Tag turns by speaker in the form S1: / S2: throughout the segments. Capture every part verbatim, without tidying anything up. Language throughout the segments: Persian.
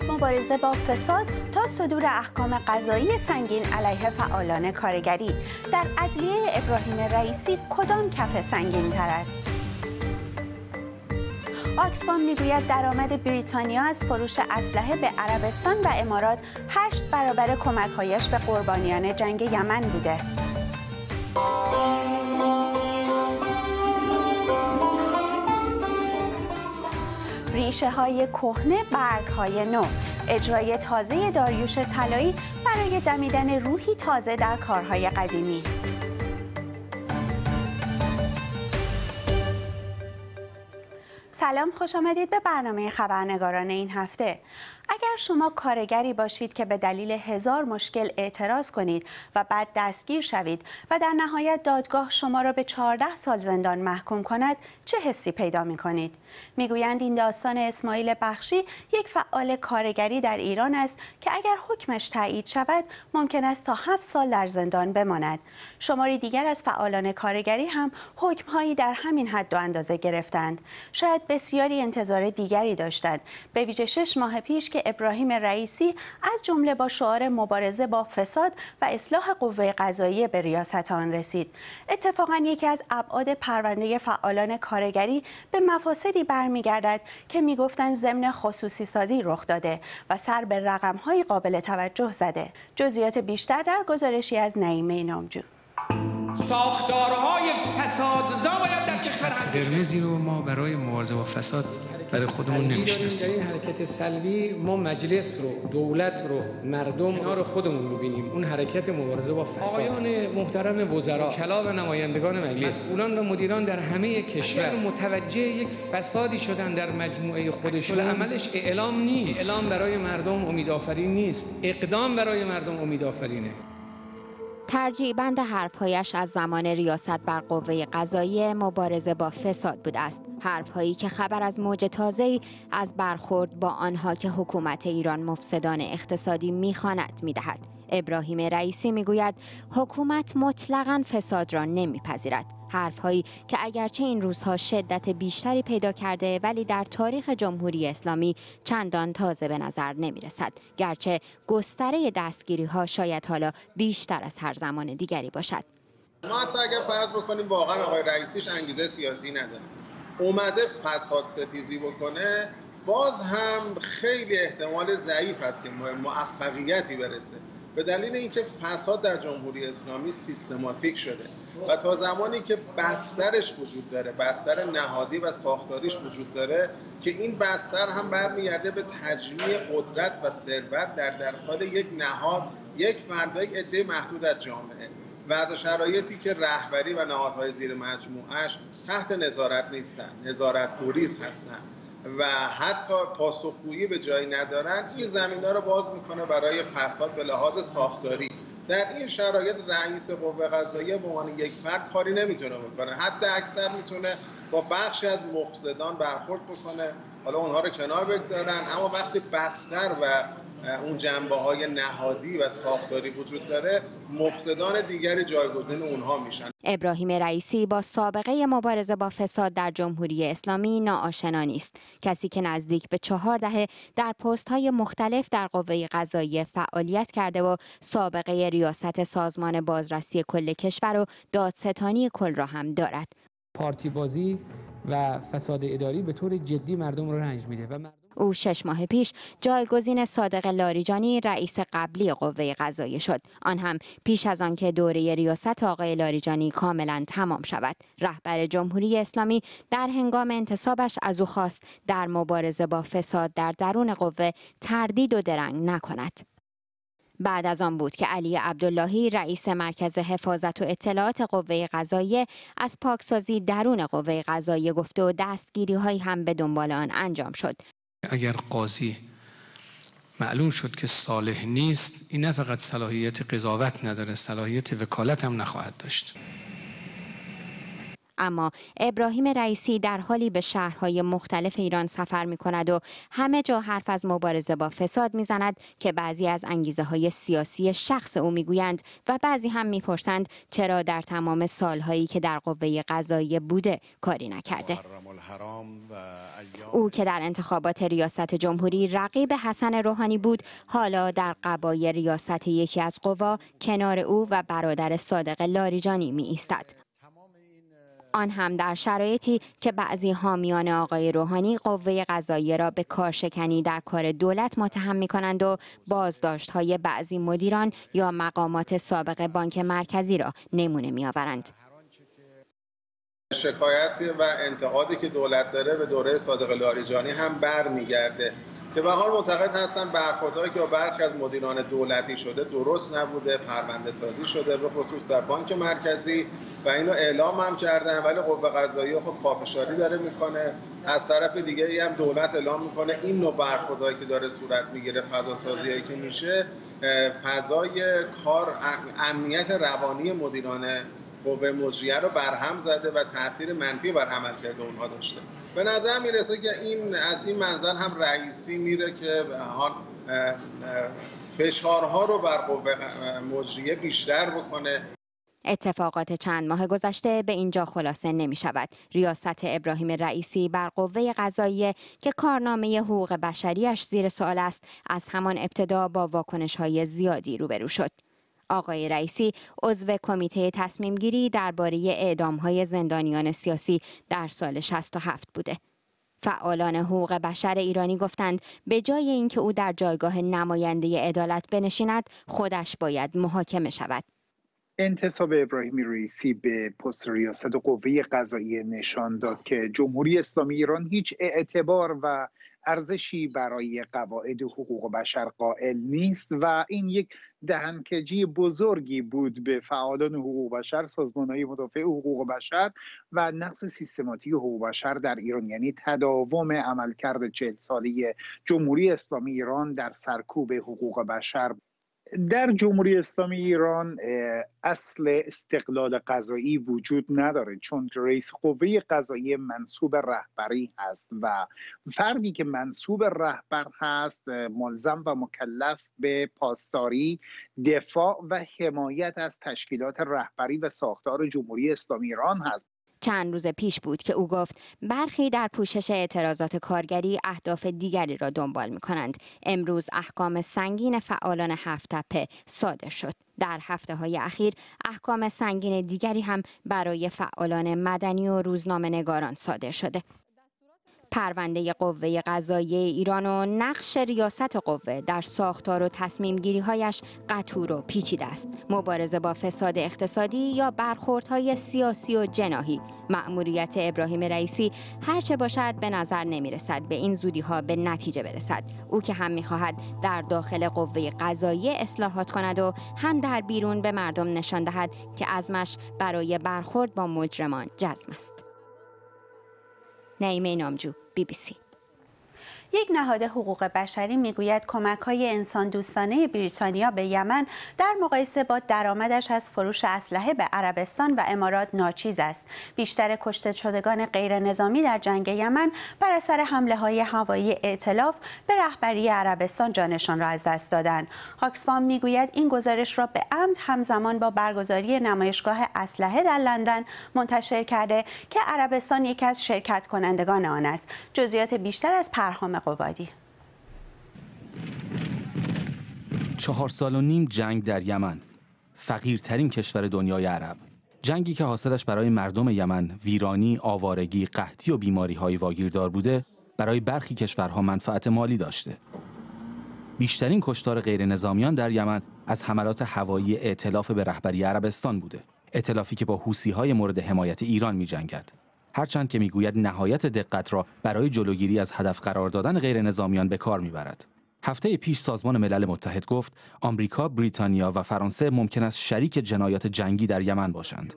S1: مبارزه با فساد تا صدور احکام قضایی سنگین علیه فعالان کارگری، در عدلیه ابراهیم رئیسی کدام کف سنگین تر است؟ آکسفام میگوید درآمد بریتانیا از فروش اسلحه به عربستان و امارات هشت برابر کمک‌هایش به قربانیان جنگ یمن بوده. ریشه های کهنه، برگ های نو، اجرای تازه داریوش طلایی برای دمیدن روحی تازه در کارهای قدیمی. سلام، خوش آمدید به برنامه خبرنگاران این هفته. اگر شما کارگری باشید که به دلیل هزار مشکل اعتراض کنید و بعد دستگیر شوید و در نهایت دادگاه شما را به چهارده سال زندان محکوم کند، چه حسی پیدا می کنید؟ میگویند این داستان اسماعیل بخشی، یک فعال کارگری در ایران است که اگر حکمش تایید شود ممکن است تا هفت سال در زندان بماند. شماری دیگر از فعالان کارگری هم حکم‌هایی در همین حد و اندازه گرفتند. شاید بسیاری انتظار دیگری داشتند، به ویژه شش ماه پیش که ابراهیم رئیسی از جمله با شعار مبارزه با فساد و اصلاح قوه قضاییه به ریاست آن رسید. اتفاقاً یکی از ابعاد پرونده فعالان کارگری به مفاسدی برمیگردد که میگفتند ضمن خصوصی سازی رخ داده و سر به رقم‌های قابل توجه زده. جزئیات بیشتر در گزارشی از نعیمه نامجو.
S2: ساختارهای فسادزا باید در کشور
S3: قرمزی رو ما برای مبارزه با فساد برای خودمون نمی‌شناسیم.
S4: این حرکت سلبی ما مجلس رو، دولت رو، مردم اینا رو خودمون می‌بینیم. اون حرکت مبارزه با فساد، آقایان محترم وزرا، کلاب نمایندگان مجلس، مسئولان و مدیران در همه کشور متوجه یک فسادی شدن در مجموعه خودشون. عملش اعلام نیست، اعلام برای مردم امیدآفرین نیست، اقدام برای مردم امیدآفرینه.
S5: ترجیع بند حرفهایش از زمان ریاست بر قوه قضاییه مبارزه با فساد بوده است. حرفهایی که خبر از موج تازه‌ای از برخورد با آنها که حکومت ایران مفسدان اقتصادی می‌خواند می‌دهد. ابراهیم رئیسی میگوید حکومت مطلقاً فساد را نمیپذیرد. حرفهایی که اگرچه این روزها شدت بیشتری پیدا کرده ولی در تاریخ جمهوری اسلامی چندان تازه به نظر نمیرسد، گرچه گستره دستگیری ها شاید حالا بیشتر از هر زمان دیگری باشد.
S6: ما اصلا اگر فرض بکنیم واقعا آقای رئیسیش انگیزه سیاسی نداره، اومده فساد ستیزی بکنه، باز هم خیلی احتمال ضعیف است که موفقیتی برسه، به دلیل اینکه فساد در جمهوری اسلامی سیستماتیک شده و تا زمانی که بسترش وجود داره، بستر نهادی و ساختاریش وجود داره، که این بستر هم برمیگرده به تجمیع قدرت و ثروت در درخال یک نهاد، یک فرد، یک عده محدود از جامعه و شرایطی که رهبری و نهادهای زیر مجموعهش تحت نظارت نیستن، نظارت گریز هستن و حتی پاسخگویی به جایی ندارن، این زمینه‌ها رو باز میکنه برای فساد به لحاظ ساختاری. در این شرایط رئیس قوه قضاییه به عنوان یک فرد کاری نمیتونه بکنه، حتی اکثر میتونه با بخشی از مفسدان برخورد بکنه، حالا اونها رو کنار بگذارن، اما وقتی بستر و اون جنبه‌های نهادی و ساختاری وجود داره، مفسدان دیگری جایگزین اونها میشن.
S5: ابراهیم رئیسی با سابقه مبارزه با فساد در جمهوری اسلامی ناآشنا نیست. کسی که نزدیک به چهار دهه در پست‌های مختلف در قوه قضاییه فعالیت کرده و سابقه ریاست سازمان بازرسی کل کشور و دادستانی کل را هم دارد.
S4: پارتی بازی و فساد اداری به طور جدی مردم رو رنج میده و مردم...
S5: او شش ماه پیش جایگزین صادق لاریجانی رئیس قبلی قوه قضاییه شد، آن هم پیش از آنکه دوره ریاست آقای لاریجانی کاملا تمام شود. رهبر جمهوری اسلامی در هنگام انتصابش از او خواست در مبارزه با فساد در درون قوه تردید و درنگ نکند. بعد از آن بود که علی عبداللهی رئیس مرکز حفاظت و اطلاعات قوه قضاییه از پاکسازی درون قوه قضاییه گفته و دستگیری هایی هم به دنبال آن انجام شد.
S3: اگر قاضی معلوم شد که صالح نیست، این نه فقط صلاحیت قضاوت نداره، صلاحیت وکالت هم نخواهد داشت.
S5: اما ابراهیم رئیسی در حالی به شهرهای مختلف ایران سفر می کند و همه جا حرف از مبارزه با فساد می زند که بعضی از انگیزه های سیاسی شخص او می گویند و بعضی هم می پرسند چرا در تمام سالهایی که در قوه قضاییه بوده کاری نکرده. او که در انتخابات ریاست جمهوری رقیب حسن روحانی بود، حالا در قبای ریاست یکی از قوا کنار او و برادر صادق لاریجانی می ایستد. آن هم در شرایطی که بعضی حامیان آقای روحانی قوه قضاییه را به کارشکنی در کار دولت متهم می‌کنند و بازداشت‌های بعضی مدیران یا مقامات سابق بانک مرکزی را نمونه می‌آورند.
S6: شکایت و انتقادی که دولت داره به دوره صادق لاریجانی هم برمیگرده که به حال معتقد هستن برخوردهایی که با برخی از مدیران دولتی شده درست نبوده، پرونده سازی شده به خصوص در بانک مرکزی و اینو اعلام هم کردن، ولی قوه قضاییه خب پافشاری داره میکنه. از طرف دیگه ای هم دولت اعلام میکنه این نوع برخوردهایی که داره صورت میگیره، فضا سازیایی که میشه، فضای کار، امنیت روانی مدیران قوه مجریه رو برهم زده و تاثیر منفی بر عملکرد اونها داشته. به نظر میرسه که این از این منظر هم رئیسی میره که فشارها رو بر قوه مجریه بیشتر بکنه.
S5: اتفاقات چند ماه گذشته به اینجا خلاصه نمی شود. ریاست ابراهیم رئیسی بر قوه قضاییه که کارنامه حقوق بشریش زیر سوال است، از همان ابتدا با واکنش‌های زیادی روبرو شد. آقای رئیسی عضو کمیته تصمیم گیری درباره اعدام‌های زندانیان سیاسی در سال شصت و هفت بوده. فعالان حقوق بشر ایرانی گفتند به جای اینکه او در جایگاه نماینده عدالت بنشیند، خودش باید محاکمه شود.
S7: انتصاب ابراهیم رئیسی به پست ریاست قوه قضاییه نشان داد که جمهوری اسلامی ایران هیچ اعتبار و ارزشی برای قواعد حقوق بشر قائل نیست و این یک دهنکجی بزرگی بود به فعالان حقوق بشر، سازمان‌های مدافع حقوق بشر و نقض سیستماتیک حقوق بشر در ایران، یعنی تداوم عملکرد چهل ساله جمهوری اسلامی ایران در سرکوب حقوق بشر. در جمهوری اسلامی ایران اصل استقلال قضایی وجود نداره، چون رئیس قوه قضاییه منصوب رهبری هست و فردی که منصوب رهبر هست ملزم و مکلف به پاسداری، دفاع و حمایت از تشکیلات رهبری و ساختار جمهوری اسلامی ایران هست.
S5: چند روز پیش بود که او گفت برخی در پوشش اعتراضات کارگری اهداف دیگری را دنبال می کنند. امروز احکام سنگین فعالان هفت تپه صادر شد. در هفته های اخیر احکام سنگین دیگری هم برای فعالان مدنی و روزنامه نگاران صادر شده. پرونده قوه قضاییه ایران و نقش ریاست قوه در ساختار و تصمیم گیری هایش قطور و پیچیده است. مبارزه با فساد اقتصادی یا برخوردهای سیاسی و جناحی. مأموریت ابراهیم رئیسی هرچه باشد به نظر نمی رسد به این زودی ها به نتیجه برسد. او که هم می خواهد در داخل قوه قضاییه اصلاحات کند و هم در بیرون به مردم نشان دهد که عزمش برای برخورد با مجرمان جزم است. نعیمه نامجو، بی بی سی.
S1: یک نهاد حقوق بشری میگوید کمک‌های انسان دوستانه بریتانیا به یمن در مقایسه با درآمدش از فروش اسلحه به عربستان و امارات ناچیز است. بیشتر کشته شدگان غیر نظامی در جنگ یمن بر اثر حمله‌های هوایی ائتلاف به رهبری عربستان جانشان را از دست دادند. آکسفام میگوید این گزارش را به عمد همزمان با برگزاری نمایشگاه اسلحه در لندن منتشر کرده که عربستان یکی از شرکت کنندگان آن است. جزئیات بیشتر از پرهام قبادی.
S8: چهار سال و نیم جنگ در یمن، فقیرترین کشور دنیای عرب. جنگی که حاصلش برای مردم یمن ویرانی، آوارگی، قحطی و بیماری‌های واگیردار بوده، برای برخی کشورها منفعت مالی داشته. بیشترین کشتار غیر نظامیان در یمن از حملات هوایی ائتلاف به رهبری عربستان بوده. ائتلافی که با حوثی‌های مورد حمایت ایران می‌جنگد. هرچند که میگوید نهایت دقت را برای جلوگیری از هدف قرار دادن غیر نظامیان به کار میبرد. هفته پیش سازمان ملل متحد گفت آمریکا، بریتانیا و فرانسه ممکن است شریک جنایات جنگی در یمن باشند.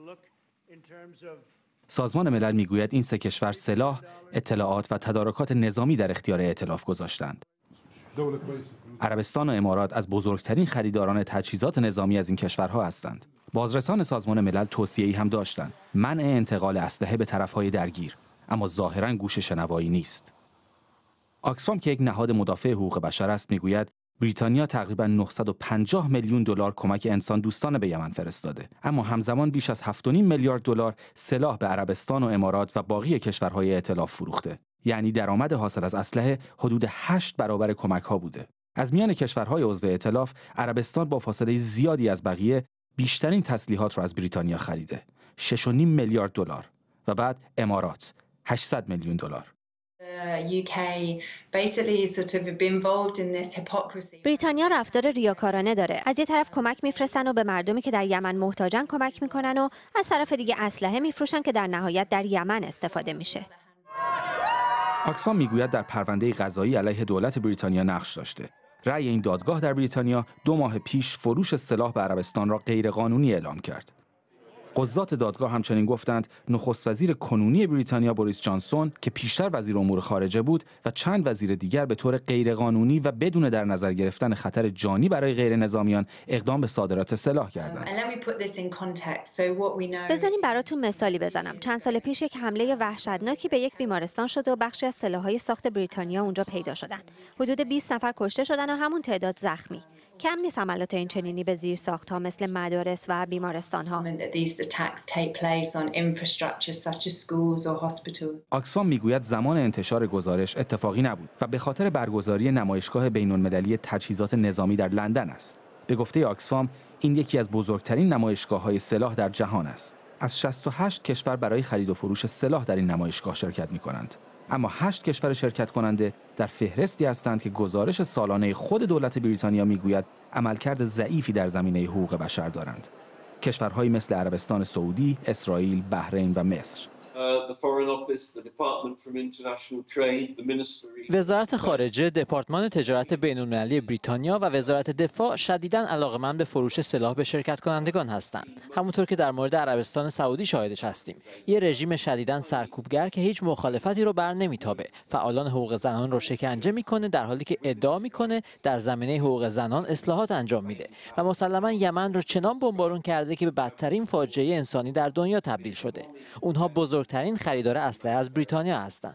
S8: سازمان ملل میگوید این سه کشور سلاح، اطلاعات و تدارکات نظامی در اختیار ائتلاف گذاشتند. عربستان و امارات از بزرگترین خریداران تجهیزات نظامی از این کشورها هستند. بازرسان سازمان ملل توصیه‌ای هم داشتند: منع انتقال اسلحه به طرف‌های درگیر، اما ظاهراً گوش شنوایی نیست. آکسفام که یک نهاد مدافع حقوق بشر است میگوید بریتانیا تقریباً نهصد و پنجاه میلیون دلار کمک انسان دوستانه به یمن فرستاده، اما همزمان بیش از هفت و نیم میلیارد دلار سلاح به عربستان و امارات و باقی کشورهای ائتلاف فروخته. یعنی درآمد حاصل از اسلحه حدود هشت برابر کمک‌ها بوده. از میان کشورهای عضو ائتلاف، عربستان با فاصله زیادی از بقیه بیشترین تسلیحات را از بریتانیا خریده، شش و نیم میلیارد دلار، و بعد امارات هشتصد میلیون دلار.
S9: بریتانیا رفتار ریاکارانه داره. از یه طرف کمک میفرستن و به مردمی که در یمن محتاجن کمک میکنن و از طرف دیگه اسلحه میفروشن که در نهایت در یمن استفاده میشه.
S8: آکسفام میگوید در پرونده قضایی علیه دولت بریتانیا نقش داشته. رأی این دادگاه در بریتانیا دو ماه پیش فروش سلاح به عربستان را غیرقانونی اعلام کرد. قضات دادگاه همچنین گفتند نخست وزیر کنونی بریتانیا بوریس جانسون که پیشتر وزیر امور خارجه بود و چند وزیر دیگر به طور غیرقانونی و بدون در نظر گرفتن خطر جانی برای غیر نظامیان اقدام به صادرات سلاح کردند.
S9: بذاریم براتون مثالی بزنم. چند سال پیش یک حمله وحشتناکی به یک بیمارستان شد و بخشی از سلاح‌های ساخت بریتانیا اونجا پیدا شدند. حدود بیست نفر کشته شدن و همون تعداد زخمی. کم نیست حملات این چنینی به زیرساخت‌ها مثل مدارس و بیمارستان‌ها.
S8: آکسفام میگوید زمان انتشار گزارش اتفاقی نبود و به خاطر برگزاری نمایشگاه بین‌المللی تجهیزات نظامی در لندن است. به گفته آکسفام این یکی از بزرگترین نمایشگاه‌های سلاح در جهان است. از شصت و هشت کشور برای خرید و فروش سلاح در این نمایشگاه شرکت می‌کنند. اما هشت کشور شرکت کننده در فهرستی هستند که گزارش سالانه خود دولت بریتانیا میگوید عملکرد ضعیفی در زمینه حقوق بشر دارند. کشورهایی مثل عربستان سعودی، اسرائیل، بحرین و مصر.
S10: وزارت خارجه، دپارتمان تجارت بین‌المللی بریتانیا و وزارت دفاع شدیداً علاقه‌مند به فروش سلاح به شرکت کنندگان هستند. همونطور که در مورد عربستان سعودی شاهدش هستیم. یه رژیم شدیداً سرکوبگر که هیچ مخالفتی رو بر نمیتابه. فعالان حقوق زنان رو شکنجه میکنه در حالی که ادعا میکنه در زمینه حقوق زنان اصلاحات انجام میده. و مسلماً یمن رو چنان بمبارون کرده که به بدترین فاجعه انسانی در دنیا تبدیل شده. اونها بزرگ ترین خریدار اسلحه از بریتانیا هستند.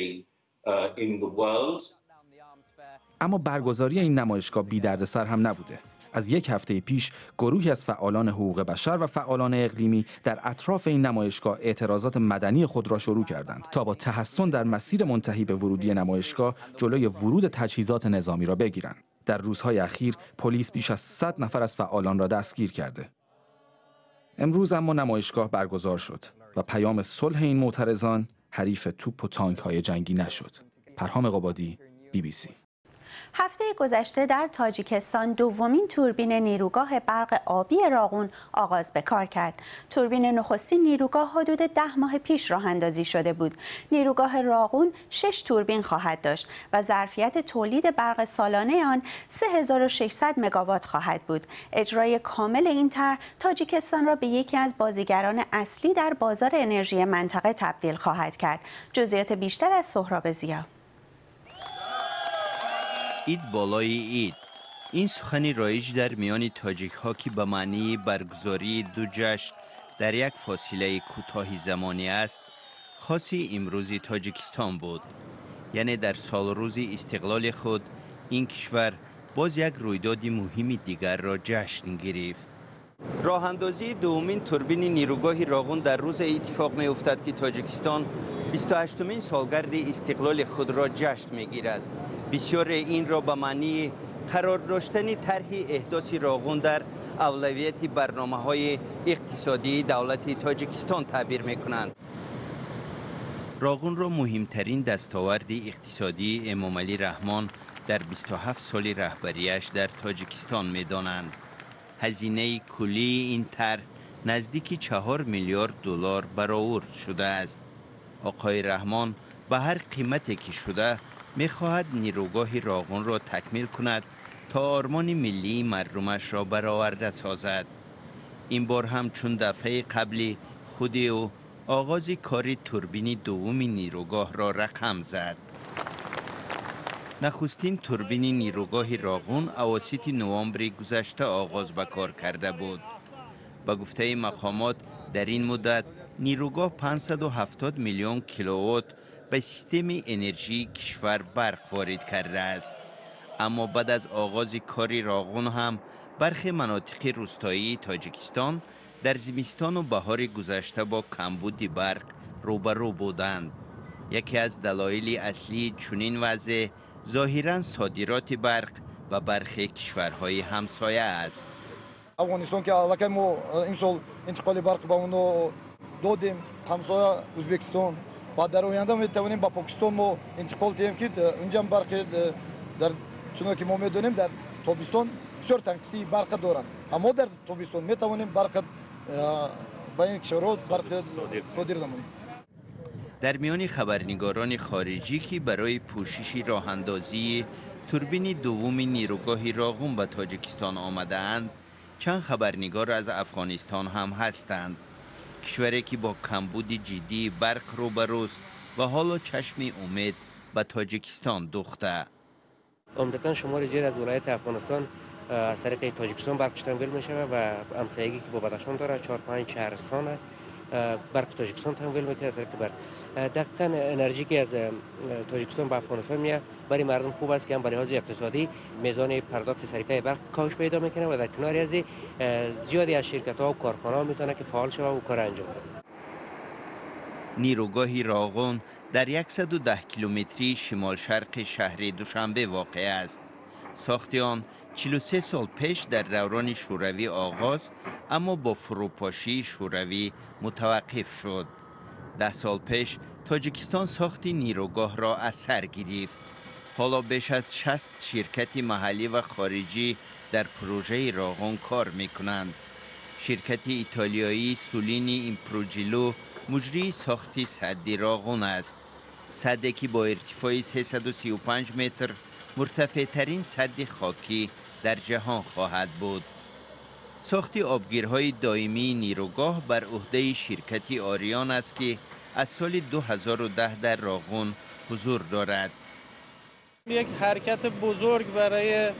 S8: اما برگزاری این نمایشگاه بی دردسر هم نبوده. از یک هفته پیش گروهی از فعالان حقوق بشر و فعالان اقلیمی در اطراف این نمایشگاه اعتراضات مدنی خود را شروع کردند تا با تحسن در مسیر منتهی به ورودی نمایشگاه جلوی ورود تجهیزات نظامی را بگیرند. در روزهای اخیر پلیس بیش از صد نفر از فعالان را دستگیر کرده. امروز اما نمایشگاه برگزار شد و پیام صلح این معترضان حریف توپ و تانک های جنگی نشد. پرهام قبادی، بی بی سی.
S1: هفته گذشته در تاجیکستان دومین توربین نیروگاه برق آبی راغون آغاز به کار کرد. توربین نخستین نیروگاه حدود ده ماه پیش راه اندازی شده بود. نیروگاه راغون شش توربین خواهد داشت و ظرفیت تولید برق سالانه آن سه هزار و ششصد مگاوات خواهد بود. اجرای کامل این طرح تاجیکستان را به یکی از بازیگران اصلی در بازار انرژی منطقه تبدیل خواهد کرد. جزئیات بیشتر از سهراب ضیا.
S11: اید بالای اید. این سخنی رایج در میان تاجیک ها که به معنی برگزاری دو جشن در یک فاصله کوتاه زمانی است، خاصی امروزی تاجیکستان بود. یعنی در سال روز استقلال خود این کشور باز یک رویداد مهم دیگر را جشن گرفت. راه اندازی دومین توربین نیروگاه راغون در روز اتفاق می افتد که تاجیکستان بیست و هشتمین سالگرد استقلال خود را جشن می گیرد. بسیار این را به معنی قرار داشتن طرح احداث راغون در اولویت برنامه‌های اقتصادی دولت تاجیکستان تعبیر می‌کنند. راغون را مهمترین دستاورد اقتصادی امامعلی رحمان در بیست و هفت سال رهبریش در تاجیکستان می‌دانند. هزینه کلی این طرح نزدیک چهار میلیارد دلار برآورد شده است. آقای رحمان به هر قیمتی که شده می‌خواهد نیروگاه راغون را تکمیل کند تا آرمان ملی مردمش را برآورده سازد. این بار هم چون دفعه قبلی خود او آغاز کار توربین دوم نیروگاه را رقم زد. نخستین توربین نیروگاه راغون اواسط نوامبر گذشته آغاز به کار کرده بود. به گفته مقامات در این مدت نیروگاه پانصد و هفتاد میلیون کیلووات به سیستم انرژی کشور برق وارد کرده است. اما بعد از آغاز کار راغون هم برخی مناطق روستایی تاجیکستان در زمستان و بهار گذشته با کمبود برق روبرو بودند. یکی از دلایل اصلی چنین وضع ظاهراً صادرات برق و برخی کشورهای همسایه است.
S12: افغانستان که علاقه ما این سال انتقال برق با اونو دادیم، همسایه ازبکستان، بعد در آینده می توانیم با پاکستان ما انتقال دهیم که اونجا برق در چون که ما میدونیم در تابستان بسیار تنقصی برق دارند، اما در تابستان می توانیم برق با این کشورها برق صادر نماییم.
S11: در میان خبرنگاران خارجی که برای پوشش راه اندازی توربین دوم نیروگاه راغون به تاجیکستان آمده‌اند، چند خبرنگار از افغانستان هم هستند. کشوری که با کمبود جدی برق روبروست و حالا چشم امید به تاجیکستان دوخته.
S13: عمدتاً شمار زیاد از ولایت افغانستان از طریق تاجیکستان برقش تمویل میشه و همسایگی که با بدخشان داره چهار پنج شهرستان برق تاجیکستان تمویل میکنه از طریق برق. دقیقاً انرژی که از تاجیکستان به افغانستان میاد برای مردم خوب است که هم به لحاظ اقتصادی میزان پرداخت صرفه برق کاهش پیدا میکنه و در کنار از زیادی از شرکت ها و کارخانه ها میتونه که فعال شود و کار انجام بده.
S11: نیروگاه راغون در صد و ده کیلومتری شمال شرق شهر دوشنبه واقع است. ساخت آن چهل و سه سال پیش در دوران شوروی آغاز، اما با فروپاشی شوروی متوقف شد. ده سال پیش تاجیکستان ساخت نیروگاه را از سر گرفت. حالا بیش از شصت شرکت محلی و خارجی در پروژه راغون کار می کنند. شرکت ایتالیایی سولینی ایمپروجیلو مجری ساخت سد راغون است. سدی که با ارتفاع سیصد و سی و پنج متر مرتفع ترین سد خاکی در جهان خواهد بود. ساخت آبگیرهای دائمی نیروگاه بر عهده شرکت آریان است که از سال دو هزار و ده در راغون حضور دارد.
S14: یک حرکت بزرگ برای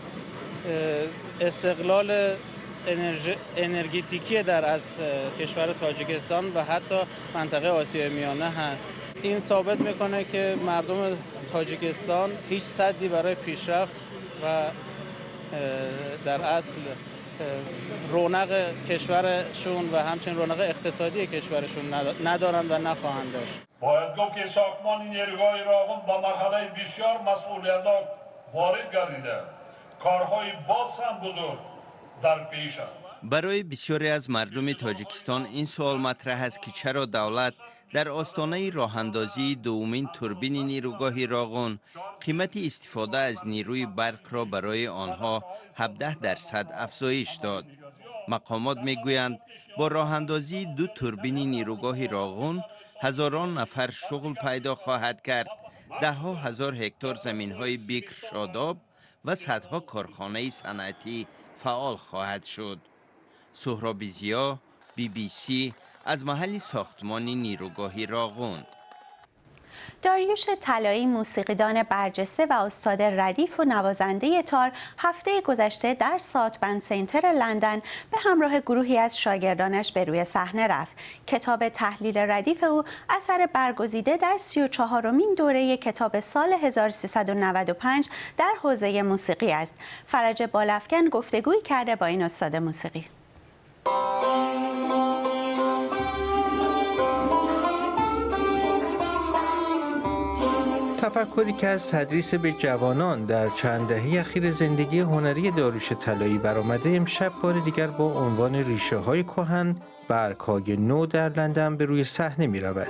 S14: استقلال انرژتیکی در از کشور تاجیکستان و حتی منطقه آسیای میانه هست. این ثابت میکنه که مردم تاجیکستان هیچ سدی برای پیشرفت و در اصل رونق کشورشون و همچنین رونق اقتصادی کشورشون ندارند و نخواهند داشت.
S15: باید گفت که ساختمان نیروگاه راغون با مرحله بسیار مسئولیتناک وارد گردیده. کارهای باز هم بزرگ در پیش است.
S11: برای بسیاری از مردم تاجیکستان این سوال مطرح است که چرا دولت در آستانه راهاندازی دومین توربین نیروگاه راغون قیمت استفاده از نیروی برق را برای آنها هفده درصد افزایش داد. مقامات میگویند با راهاندازی دو توربین نیروگاه راغون هزاران نفر شغل پیدا خواهد کرد، ده ها هزار هکتار زمین های بکر شاداب و صدها کارخانه صنعتی فعال خواهد شد. سهراب زیا، بی بی سی از محل ساختمان نیروگاه راغون.
S1: داریوش طلایی موسیقیدان برجسته و استاد ردیف و نوازنده تار هفته گذشته در ساتبند سنتر لندن به همراه گروهی از شاگردانش به روی صحنه رفت. کتاب تحلیل ردیف او اثر برگزیده در سی و چهارمین دوره کتاب سال هزار و سیصد و نود و پنج در حوزه موسیقی است. فرج بالافکن گفتگویی کرده با این استاد موسیقی.
S16: تفکری که از تدریس به جوانان در چند دهه اخیر زندگی هنری داریوش طلایی برآمده، امشب بار دیگر با عنوان ریشه های کهن برگ‌های نو در لندن به روی صحنه می رود.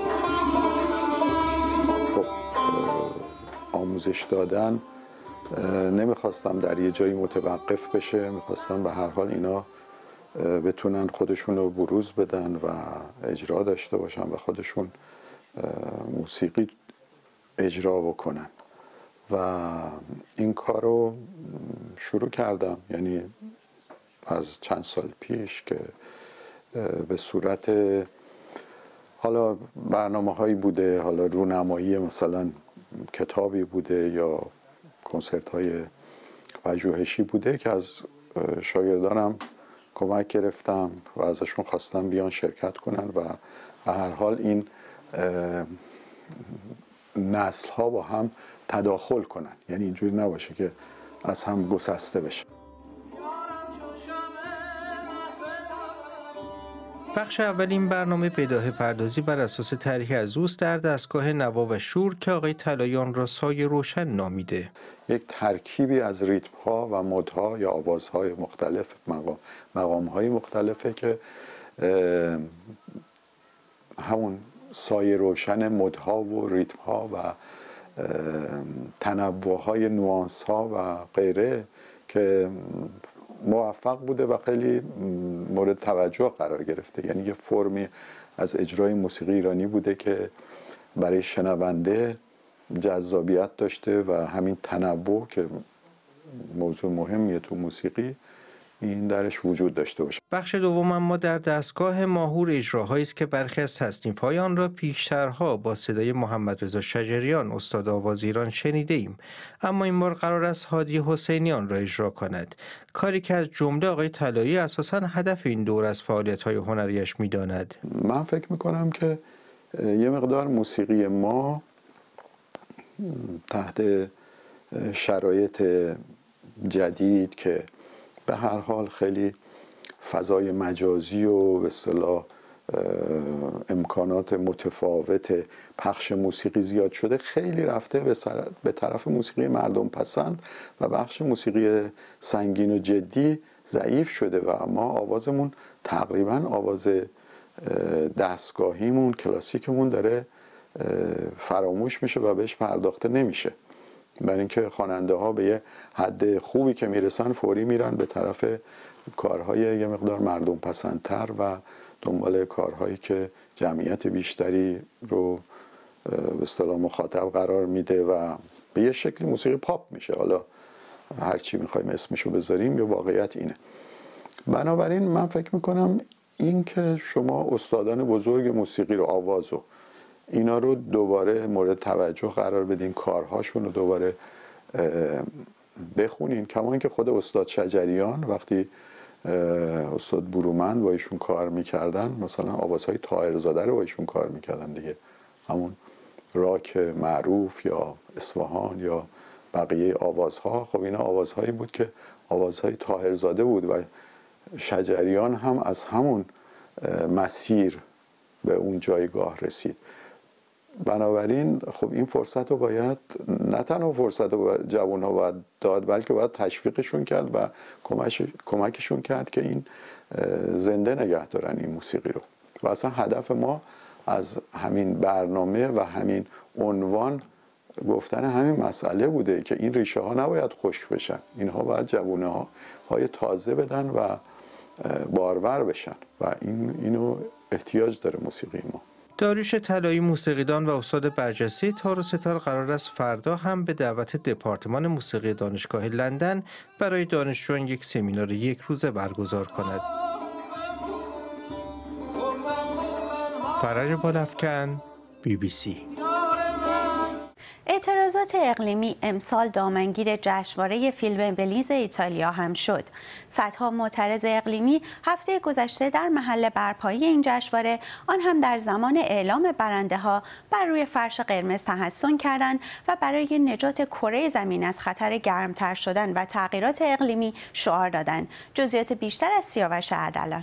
S17: خب آموزش دادن نمیخواستم در یه جایی متوقف بشه، میخواستم به هر حال اینا بتونن خودشون رو بروز بدن و اجرا داشته باشن و خودشون موسیقی اجرا بکنن و این کار رو شروع کردم، یعنی از چند سال پیش که به صورت حالا برنامه هایی بوده، حالا رونمایی مثلا کتابی بوده یا کنسرت های پژوهشی بوده که از شاگردانم کمک گرفتم و ازشون خواستم بیان شرکت کنن و به هر حال این نسل ها با هم تداخل کنن، یعنی اینجوری نباشه که از هم گسسته بشه.
S16: بخش اول این برنامه بداهه پردازی بر اساس طرحی از اوست در دستگاه نوا و شور که آقای طلایی آن را سایه روشن نامیده.
S17: یک ترکیبی از ریتم ها و مد ها یا آوازهای مختلف، مقام مقام های مختلفه که همون سایه روشن مد ها و ریتم ها و تنوع های نوانس ها و غیره که موفق بوده و خیلی مورد توجه قرار گرفته. یعنی یه فرمی از اجرای موسیقی ایرانی بوده که برای شنونده جذابیت داشته و همین تنوع که موضوع مهمیه تو موسیقی این درش وجود داشته باشه.
S16: بخش دوم اما در دستگاه ماهور اجراهایی است که برخی از تصنیف‌های آن را پیشترها با صدای محمد رضا شجریان استاد آواز ایران شنیده ایم، اما این بار قرار است هادی حسینیان را اجرا کند، کاری که از جمله آقای طلایی اساساً هدف این دور از فعالیت‌های هنریش می‌داند.
S17: من فکر می‌کنم که یه مقدار موسیقی ما تحت شرایط جدید که به هر حال خیلی فضای مجازی و به اصطلاح امکانات متفاوت پخش موسیقی زیاد شده، خیلی رفته به طرف موسیقی مردم پسند و بخش موسیقی سنگین و جدی ضعیف شده و ما آوازمون تقریبا آواز دستگاهیمون کلاسیکمون داره فراموش میشه و بهش پرداخته نمیشه، برای اینکه خواننده ها به یه حد خوبی که میرسن فوری میرن به طرف کارهای یه مقدار مردم پسندتر و دنبال کارهایی که جمعیت بیشتری رو به اصطلاح مخاطب قرار میده و به یه شکلی موسیقی پاپ میشه، حالا هر چی میخوایم اسمشو بذاریم، یا واقعیت اینه. بنابراین من فکر میکنم این که شما استادان بزرگ موسیقی رو، آوازو، اینا رو دوباره مورد توجه قرار بدین، کارهاشون رو دوباره بخونین، کما اینکه خود استاد شجریان وقتی استاد برومند با ایشون کار میکردن، مثلا آوازهای طاهرزاده رو با ایشون کار میکردن دیگه، همون راک معروف یا اصفهان یا بقیه آوازها، خب اینا آوازهایی بود که آوازهای طاهرزاده بود و شجریان هم از همون مسیر به اون جایگاه رسید. بنابراین خب این فرصت رو باید، نه تنها فرصت رو جوان ها باید داد، بلکه باید تشویقشون کرد و کمکشون کرد که این زنده نگه دارن این موسیقی رو. و اصلا هدف ما از همین برنامه و همین عنوان گفتن همین مسئله بوده که این ریشه ها نباید خشک بشن، اینها باید جوانه ها های تازه بدن و بارور بشن و این اینو احتیاج داره موسیقی ما.
S16: داریوش طلایی موسیقیدان و استاد برجسته تار و ستار قرار است فردا هم به دعوت دپارتمان موسیقی دانشگاه لندن برای دانشجویان یک سمینار یک روزه برگزار کند. فرج بالافکن، بی بی سی.
S1: اعتراضات اقلیمی امسال دامنگیر جشنواره فیلم بلیز ایتالیا هم شد. صدها معترض اقلیمی هفته گذشته در محل برپایی این جشنواره، آن هم در زمان اعلام برنده ها، بر روی فرش قرمز تحسن کردند و برای نجات کره زمین از خطر گرمتر شدن و تغییرات اقلیمی شعار دادند. جزئیات بیشتر از سیاوش اردلان.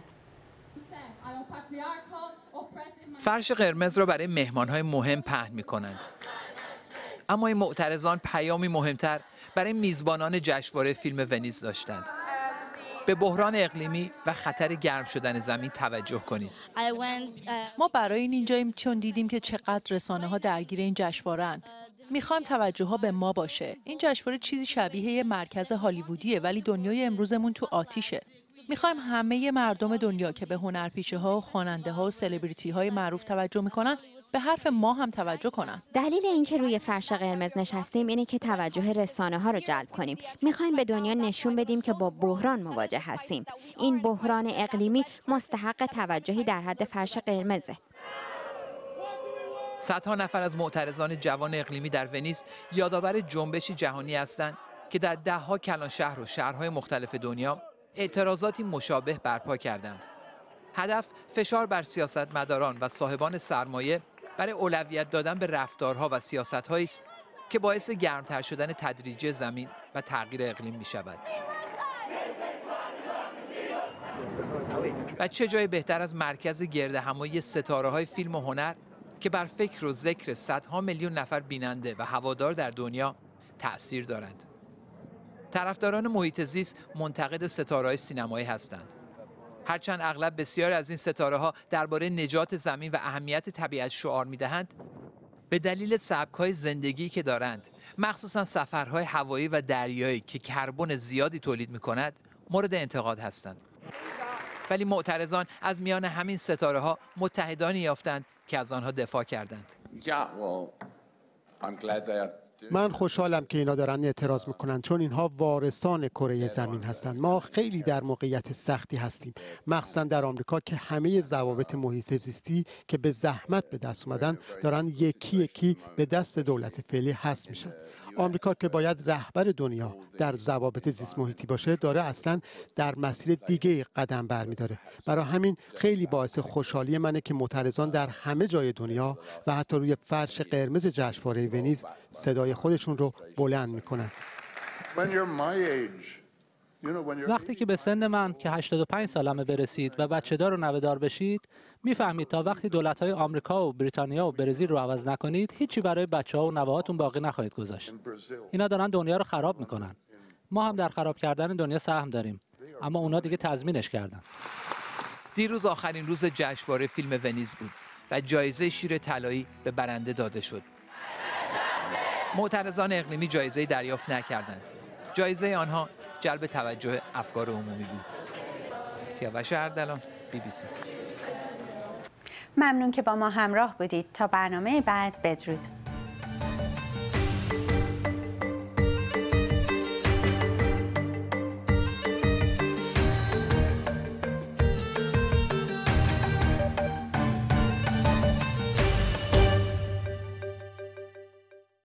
S18: فرش قرمز را برای مهمان‌های مهم پهن می‌کنند. اما این معترضان پیامی مهمتر برای میزبانان جشنواره فیلم ونیز داشتند. به بحران اقلیمی و خطر گرم شدن زمین توجه کنید.
S19: ما برای این اینجاییم چون دیدیم که چقدر رسانه ها درگیر این جشنواره‌اند. میخوایم توجه ها به ما باشه. این جشنواره چیزی شبیه یه مرکز هالیوودیه، ولی دنیای امروزمون تو آتیشه. میخوایم همه مردم دنیا که به هنرپیشه ها و خواننده ها و سلبریتی های معروف توجه میکنن، به حرف ما هم توجه کنن.
S5: دلیل اینکه روی فرش قرمز نشستیم اینه که توجه رسانه ها رو جلب کنیم. میخوایم به دنیا نشون بدیم که با بحران مواجه هستیم. این بحران اقلیمی مستحق توجهی در حد فرش قرمزه.
S18: صدها نفر از معترضان جوان اقلیمی در ونیز یادآور جنبشی جهانی هستند که در دهها کلان شهر و شهرهای مختلف دنیا اعتراضاتی مشابه برپا کردند. هدف فشار بر سیاستمداران و صاحبان سرمایه برای اولویت دادن به رفتارها و سیاست‌هایی است که باعث گرمتر شدن تدریجی زمین و تغییر اقلیم می‌شود. و چه جای بهتر از مرکز گردهمایی ستاره‌های فیلم و هنر که بر فکر و ذکر صدها میلیون نفر بیننده و هوادار در دنیا تأثیر دارند. طرفداران محیط زیست منتقد ستاره‌های سینمایی هستند. هرچند اغلب بسیار از این ستاره‌ها درباره نجات زمین و اهمیت طبیعت شعار می‌دهند، به دلیل سبک‌های زندگی که دارند، مخصوصاً سفرهای هوایی و دریایی که کربن زیادی تولید می‌کند، مورد انتقاد هستند. ولی معترضان از میان همین ستاره‌ها متحدانی یافتند که از آنها دفاع کردند.
S20: من خوشحالم که اینا دارن اعتراض میکنن، چون اینها وارثان کره زمین هستند. ما خیلی در موقعیت سختی هستیم، مخصوصا در آمریکا که همه ضوابط محیط زیستی که به زحمت به دست اومدن دارن یکی یکی به دست دولت فعلی حذف میشن. آمریکا که باید رهبر دنیا در ضوابط زیست محیطی باشه، داره اصلا در مسیر دیگه قدم برمیداره. برای همین خیلی باعث خوشحالی منه که معترضان در همه جای دنیا و حتی روی فرش قرمز جشنواره ونیز صدای خودشون رو بلند میکنن.
S21: وقتی که به سن من که هشتاد و پنج سالمه برسید و بچه دار و نوه دار بشید، میفهمید تا وقتی دولت‌های آمریکا و بریتانیا و برزیل رو عوض نکنید، هیچی برای بچه‌ها و نوه‌هاتون باقی نخواهید گذاشت. اینا دارن دنیا رو خراب میکنن. ما هم در خراب کردن دنیا سهم داریم، اما اونا دیگه تضمینش کردن.
S18: دیروز آخرین روز جشنواره فیلم ونیز بود و جایزه شیر طلایی به برنده داده شد. معترضان اقلیمی جایزه دریافت نکردند. جایزه آنها جلب توجه افکار عمومی بود. سیاوش اردلان، بی بی سی.
S1: ممنون که با ما همراه بودید. تا برنامه بعد، بدرود.